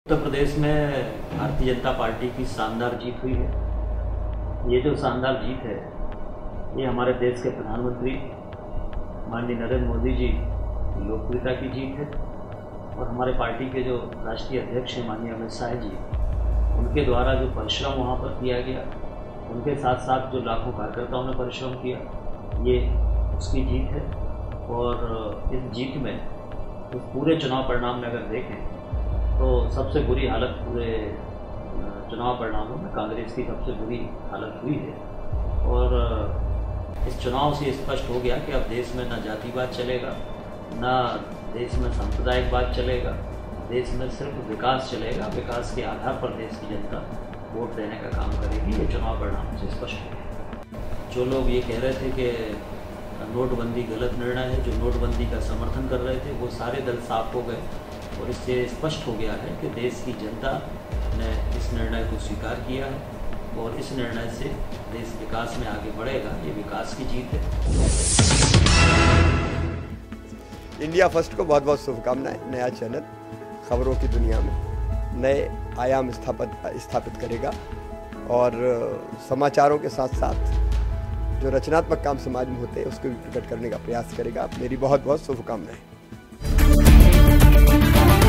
उत्तर प्रदेश में भारतीय जनता पार्टी की शानदार जीत हुई है। ये जो शानदार जीत है ये हमारे देश के प्रधानमंत्री माननीय नरेंद्र मोदी जी की लोकप्रियता की जीत है और हमारे पार्टी के जो राष्ट्रीय अध्यक्ष हैं माननीय अमित शाह जी, उनके द्वारा जो परिश्रम वहाँ पर किया गया, उनके साथ साथ जो लाखों कार्यकर्ताओं ने परिश्रम किया, ये उसकी जीत है। और इस जीत में तो पूरे चुनाव परिणाम में अगर देखें तो सबसे बुरी हालत पूरे चुनाव परिणामों में कांग्रेस की सबसे बुरी हालत हुई है। और इस चुनाव से स्पष्ट हो गया कि अब देश में न जातिवाद चलेगा, न देश में सांप्रदायिकवाद चलेगा, देश में सिर्फ विकास चलेगा। विकास के आधार पर देश की जनता वोट देने का काम करेगी। ये चुनाव परिणाम से स्पष्ट हो गया। जो लोग ये कह रहे थे कि नोटबंदी गलत निर्णय है, जो नोटबंदी का समर्थन कर रहे थे, वो सारे दल साफ हो गए और इससे स्पष्ट हो गया है कि देश की जनता ने इस निर्णय को स्वीकार किया है और इस निर्णय से देश विकास में आगे बढ़ेगा। ये विकास की जीत है। इंडिया फर्स्ट को बहुत बहुत शुभकामनाएं। नया चैनल खबरों की दुनिया में नए आयाम स्थापित करेगा और समाचारों के साथ साथ जो रचनात्मक काम समाज में होते हैं उसको भी प्रकट करने का प्रयास करेगा। मेरी बहुत बहुत शुभकामनाएं।